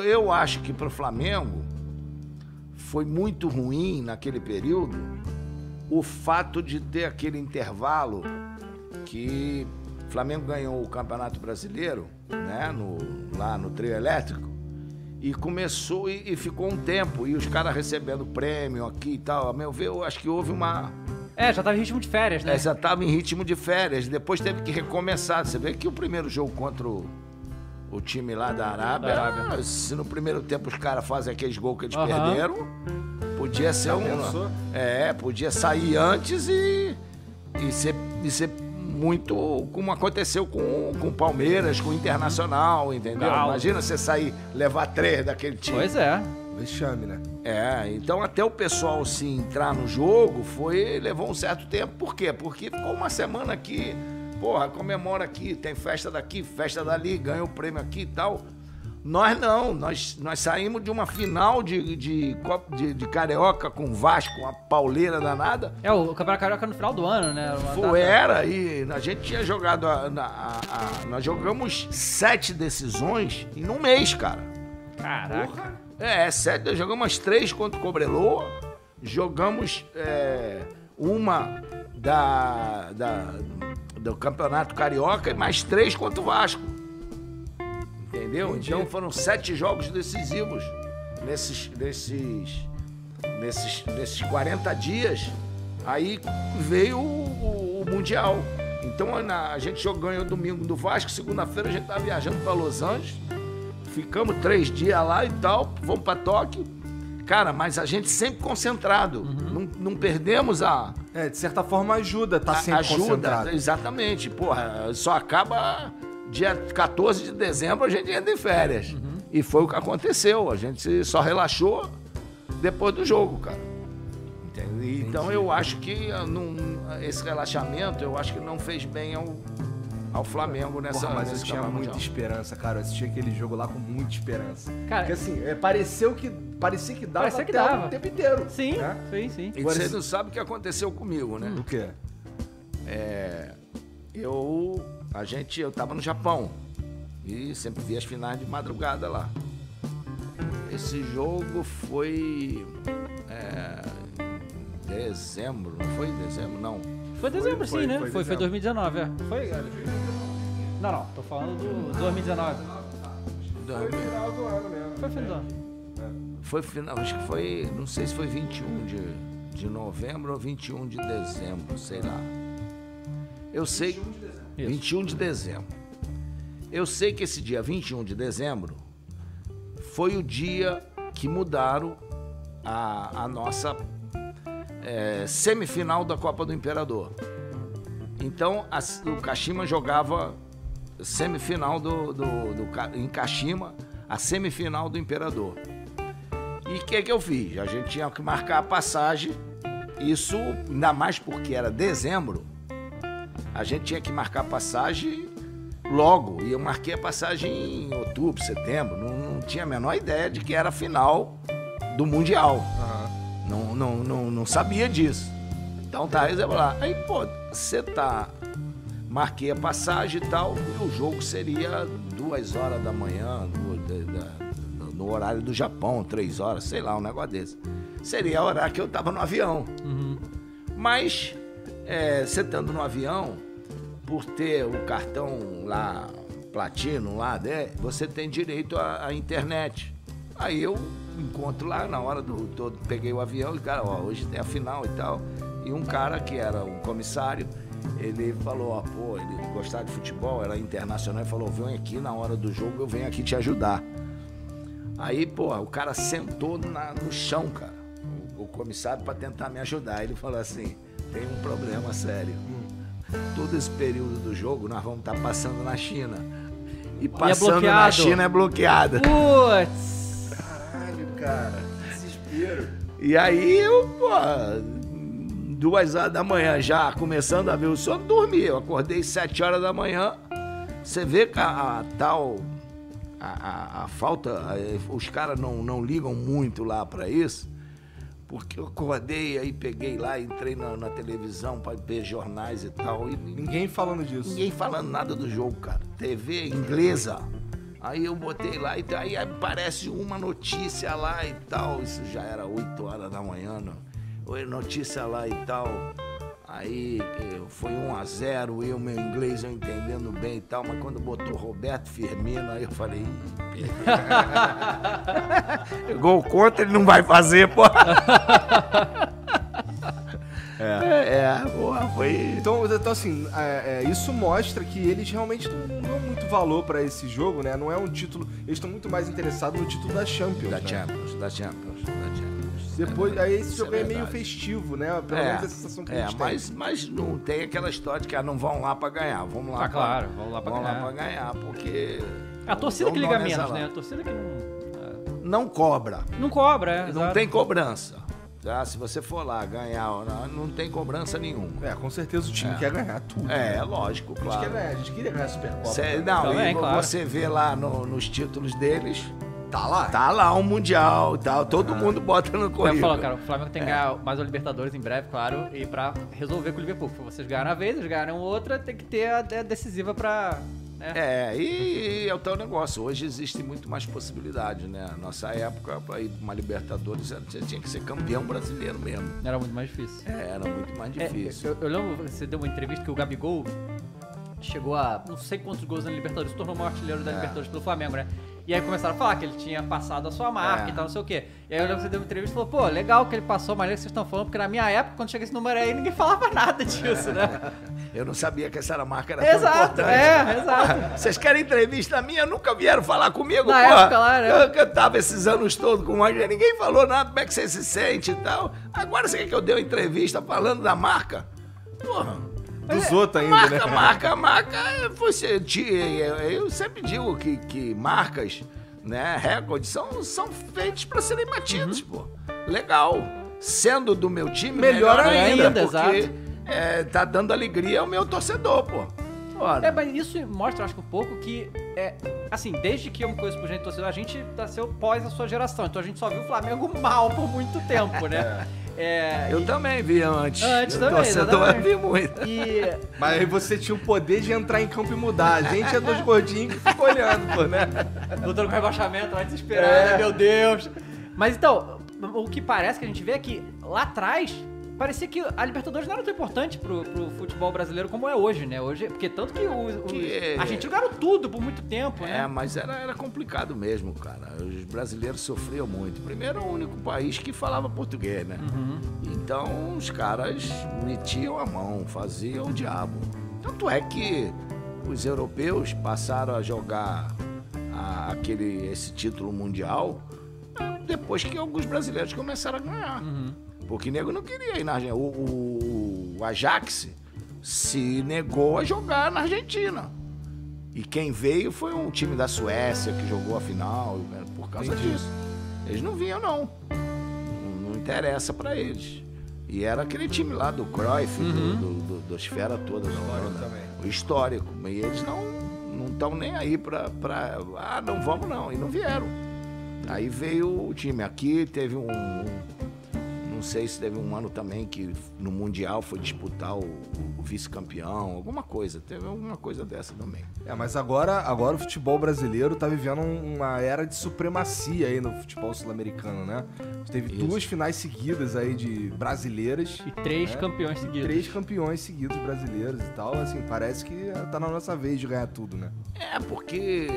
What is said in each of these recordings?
eu acho que para o Flamengo foi muito ruim naquele período o fato de ter aquele intervalo que o Flamengo ganhou o Campeonato Brasileiro, né, lá no trio elétrico, e começou e ficou um tempo, e os caras recebendo prêmio aqui e tal. A meu ver, eu acho que houve uma... já tava em ritmo de férias, né? Já tava em ritmo de férias, depois teve que recomeçar. Você vê que o primeiro jogo contra o time lá da Arábia, se no primeiro tempo os caras fazem aqueles gols que eles perderam, podia ser podia sair antes e ser muito como aconteceu com o Palmeiras, com o Internacional, entendeu? Imagina você sair, levar 3 daquele time. Pois é. Vexame, né? Então até o pessoal se entrar no jogo levou um certo tempo. Por quê? Porque ficou uma semana aqui, porra, comemora aqui, tem festa daqui, festa dali, ganha o prêmio aqui e tal. Nós não, nós saímos de uma final de Carioca com o Vasco, uma pauleira danada. O Campeonato Carioca no final do ano, né? E a gente tinha jogado, nós jogamos 7 decisões em um mês, cara. Caraca. Porra. 7, jogamos as 3 contra o Cobreloa, jogamos uma do Campeonato Carioca e mais 3 contra o Vasco. Entendeu? Entendi. Então foram 7 jogos decisivos nesses 40 dias. Aí veio o Mundial. Então a gente ganhou domingo do Vasco, segunda-feira a gente tava viajando para Los Angeles. Ficamos 3 dias lá e tal, vamos para Tóquio. Cara, mas a gente sempre concentrado. Não perdemos de certa forma ajuda, tá sempre concentrado. Exatamente. Porra, só acaba dia 14 de dezembro, a gente entra em férias. E foi o que aconteceu. A gente só relaxou depois do jogo, cara. Entendi. Então eu acho que esse relaxamento, eu acho que não fez bem ao Flamengo nessa... Mas eu tinha muita esperança, cara. Eu assisti aquele jogo lá com muita esperança. Cara, porque assim, parecia que dava o tempo inteiro. Sim, né? sim. E você não sabe o que aconteceu comigo, né? O quê? Eu tava no Japão e sempre vi as finais de madrugada lá. Esse jogo foi em dezembro, não foi em dezembro, não. Foi dezembro, sim, né? Foi 2019, Foi? Não, tô falando do 2019. Foi final do ano mesmo. Foi final do ano. Foi final, acho que foi, não sei se foi 21 de novembro ou 21 de dezembro, sei lá. Eu sei... 21 de dezembro. Eu sei que esse dia 21 de dezembro foi o dia que mudaram a nossa semifinal da Copa do Imperador. Então o Kashima jogava semifinal em Kashima, a semifinal do Imperador. E o que eu fiz? A gente tinha que marcar a passagem, isso ainda mais porque era dezembro. A gente tinha que marcar a passagem logo. E eu marquei a passagem em outubro, setembro. Não tinha a menor ideia de que era a final do Mundial. Não sabia disso. Então tá, eu lá. Aí, marquei a passagem e tal, e o jogo seria 2 horas da manhã, no horário do Japão, 3 horas, sei lá, um negócio desse. Seria o horário que eu tava no avião. Mas, você estando no avião, por ter o cartão lá, platino lá, você tem direito à internet. Aí eu encontro lá na hora peguei o avião e, cara, hoje tem a final e tal. E um cara que era um comissário, ele falou, ele gostava de futebol, era internacional, e falou, vem aqui na hora do jogo, eu venho aqui te ajudar. Aí, o cara sentou no chão, cara, o comissário, para tentar me ajudar. Ele falou assim, tem um problema sério. Todo esse período do jogo nós vamos estar passando na China. E passando na China é bloqueada. Putz! Caralho, cara. Desespero. E aí eu, 2 horas da manhã já começando a ver o sono, dormi. Eu acordei 7 horas da manhã. Você vê que a falta, os caras não ligam muito lá pra isso. Porque eu acordei, aí peguei lá, entrei na televisão para ver jornais e tal. E ninguém falando disso. Ninguém falando nada do jogo, cara. TV inglesa, Aí eu botei lá, e aí aparece uma notícia lá e tal. Isso já era 8 horas da manhã, notícia lá e tal. Aí foi 1-0, meu inglês eu entendendo bem e tal, mas quando botou Roberto Firmino, aí eu falei, gol contra ele não vai fazer, pô. Porra, foi... Então assim, isso mostra que eles realmente não dão muito valor pra esse jogo, né? Não é um título... Eles estão muito mais interessados no título da Champions, Da Champions. Depois, aí esse jogo é meio festivo, né? Pelo menos a sensação que a gente tem. Mas não tem aquela história de que não vão lá pra ganhar. Vamos lá vamos lá pra ganhar. Porque... A torcida que liga menos, né? A torcida que não cobra. Não cobra, Não tem cobrança. Se você for lá ganhar, não tem cobrança nenhuma. Com certeza o time quer ganhar tudo. Lógico, claro. A gente queria ganhar a Supercopa. Você vê lá nos títulos deles, tá lá. Tá lá um Mundial e tal, todo mundo bota no currículo. Eu falo, cara, o Flamengo tem que ganhar mais o Libertadores em breve, claro, e pra resolver com o Liverpool. Se vocês ganharam uma vez, eles ganharam outra, tem que ter a decisiva pra... E é o teu negócio. Hoje existe muito mais possibilidade, né? Nossa época, para ir para uma Libertadores, você tinha que ser campeão brasileiro mesmo. Era muito mais difícil. Era muito mais difícil. Eu lembro, você deu uma entrevista que o Gabigol chegou a não sei quantos gols na Libertadores, se tornou o maior artilheiro da Libertadores pelo Flamengo, né? E aí começaram a falar que ele tinha passado a sua marca e tal, não sei o quê. E aí eu lembro que você deu uma entrevista e falou, pô, legal que ele passou, mas é que vocês estão falando, porque na minha época, quando chega esse número aí, ninguém falava nada disso, né? Eu não sabia que essa marca era tão importante. Exato. Vocês querem entrevista minha? Nunca vieram falar comigo, na época lá, né? Eu tava esses anos todos com o ninguém falou nada, como é que você se sente e tal. Agora você quer que eu dê uma entrevista falando da marca? Porra. Dos outros ainda, né? Marca, eu sempre digo que marcas, né, recordes são feitos para serem batidos, pô. Legal. Sendo do meu time, melhor ainda porque exato. Tá dando alegria ao meu torcedor, pô. Mas isso mostra, acho que um pouco que, assim, desde que eu me conheço por gente torcedor, a gente nasceu pós a sua geração, então a gente só viu o Flamengo mal por muito tempo, né? Eu também vi antes. Antes também, torcedor vi muito. Mas aí você tinha o poder de entrar em campo e mudar. A gente é dois gordinhos que ficam olhando, pô, né? Lutando com rebaixamento, lá desesperado, meu Deus. Mas então, o que parece que a gente vê é que lá atrás parecia que a Libertadores não era tão importante pro futebol brasileiro como é hoje, né? Hoje, porque tanto que a gente jogaram tudo por muito tempo, né? Mas era complicado mesmo, cara. Os brasileiros sofriam muito. Primeiro, era o único país que falava português, né? Então, os caras metiam a mão, faziam o diabo. Tanto é que os europeus passaram a jogar esse título mundial depois que alguns brasileiros começaram a ganhar. Porque o nego não queria ir na Argentina. O Ajax se negou a jogar na Argentina. E quem veio foi um time da Suécia que jogou a final, por causa disso. Eles não vinham, não. Não interessa pra eles. E era aquele time lá do Cruyff, do Esfera toda da Holanda. O histórico. E eles não estão nem aí pra... não vamos não. E não vieram. Aí veio o time. Aqui teve não sei se teve um ano também que no Mundial foi disputar o vice-campeão, alguma coisa. Teve alguma coisa dessa também. Mas agora o futebol brasileiro tá vivendo uma era de supremacia aí no futebol sul-americano, né? Teve 2 finais seguidas aí de brasileiras. E 3 campeões seguidos. 3 campeões seguidos brasileiros e tal. Assim, parece que tá na nossa vez de ganhar tudo, né? Porque...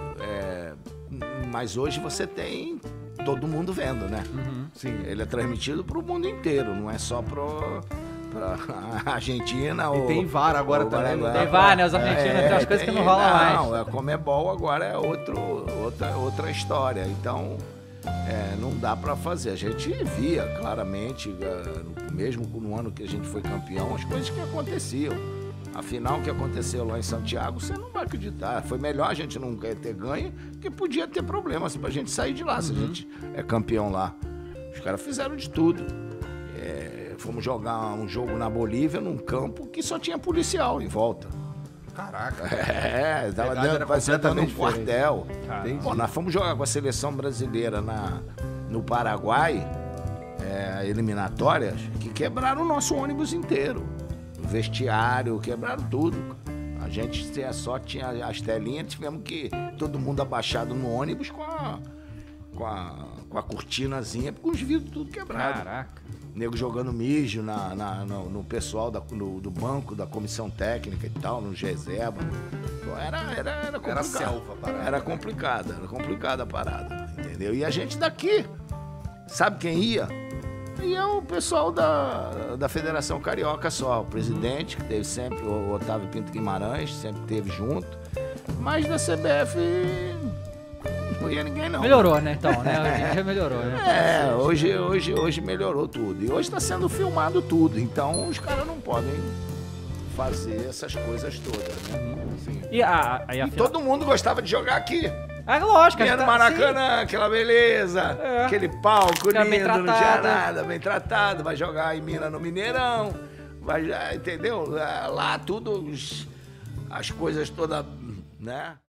Mas hoje você tem todo mundo vendo, né? Sim. Ele é transmitido pro mundo inteiro, não é só pra Argentina. E tem VAR agora também. Tem VAR, né? Os argentinos tem umas coisas que não rolam mais. Não, a Conmebol agora é outra história. Então, não dá pra fazer. A gente via claramente, mesmo no ano que a gente foi campeão, as coisas que aconteciam. Afinal, o que aconteceu lá em Santiago, você não vai acreditar. Foi melhor a gente não ter ganho, porque podia ter problemas pra gente sair de lá, se a gente é campeão lá. Os caras fizeram de tudo. Fomos jogar um jogo na Bolívia, num campo que só tinha policial em volta. Caraca. Parecia dando um quartel. Bom, nós fomos jogar com a seleção brasileira no Paraguai, eliminatórias, que quebraram o nosso ônibus inteiro. Vestiário, quebraram tudo. A A gente só tinha as telinhas, tivemos que todo mundo abaixado no ônibus com a cortinazinha, com os vidros tudo quebrado. Caraca. Nego jogando mijo no pessoal do banco, da comissão técnica e tal, no Geseba. Era complicado. Era selva a parada. Era complicada a parada, entendeu? E a gente daqui, sabe quem ia? Ia o pessoal da Federação Carioca só. O presidente, que teve sempre, o Otávio Pinto Guimarães, sempre teve junto. Mas da CBF não ia ninguém, não. Melhorou, né, então, né? Hoje em dia melhorou, né? Hoje melhorou tudo. E hoje está sendo filmado tudo. Então os caras não podem fazer essas coisas todas, né? Assim. E todo mundo gostava de jogar aqui. Lógico. Ia no Maracanã, aquela beleza, aquele palco Bem lindo, não tinha tratado. nada, bem tratado. Vai jogar em Minas no Mineirão, entendeu? Lá tudo, as coisas todas, né?